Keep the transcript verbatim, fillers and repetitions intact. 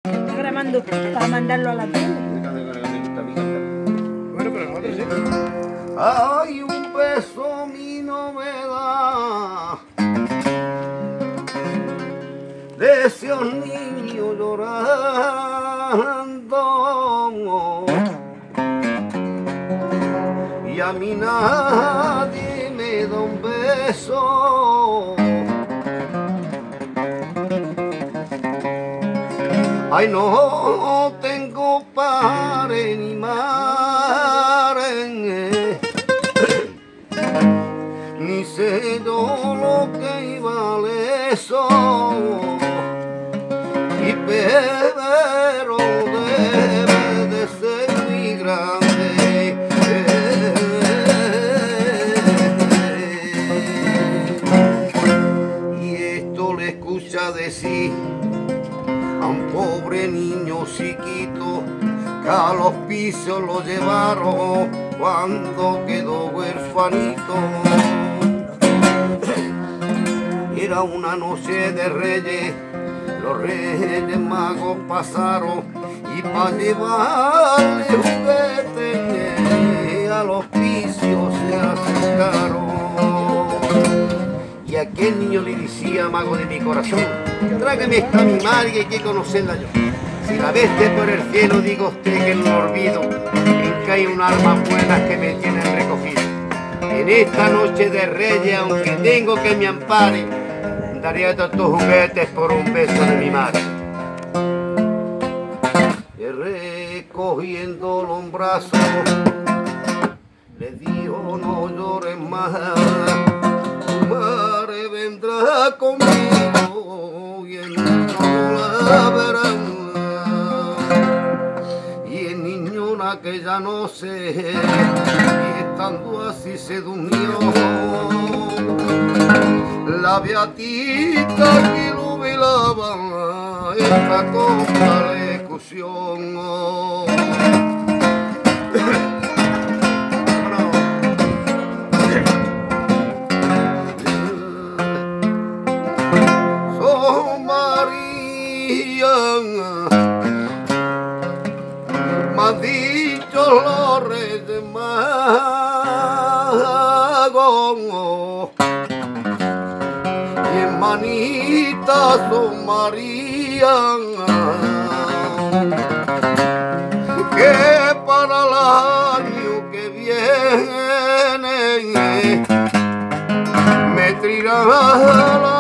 Está grabando para mandarlo a la tele. Bueno, pero nosotros sí. Ay, un beso mi novedad de esos niños llorando, y a mí nadie me da un beso. Ay, no tengo padre ni madre, ni sé yo lo que iba a eso, y pero debe de ser muy grande. Y esto le escucha decir a un pobre niño chiquito que al hospicio lo llevaron cuando quedó huerfanito. Era una noche de reyes, los reyes magos pasaron y para llevarle juguetes al hospicio se acercaron. Y aquel niño le decía, mago de mi corazón, tráigame esta mi madre que hay que conocerla yo. Si la veste por el cielo, digo usted que en el olvido, en que hay un alma buena que me tienen recogido. En esta noche de reyes, aunque tengo que me ampare, daría todos tus juguetes por un beso de mi madre. Y recogiéndolo en brazos, le dijo, no llores más, tu madre vendrá conmigo y el niño la verá. Y el niño en aquella noche, y estando así se durmió, la beatita que lo velaba esta con la ejecución. Son María, me han dicho los reyes magos, y hermanitas son María, que para el año que viene me traerá la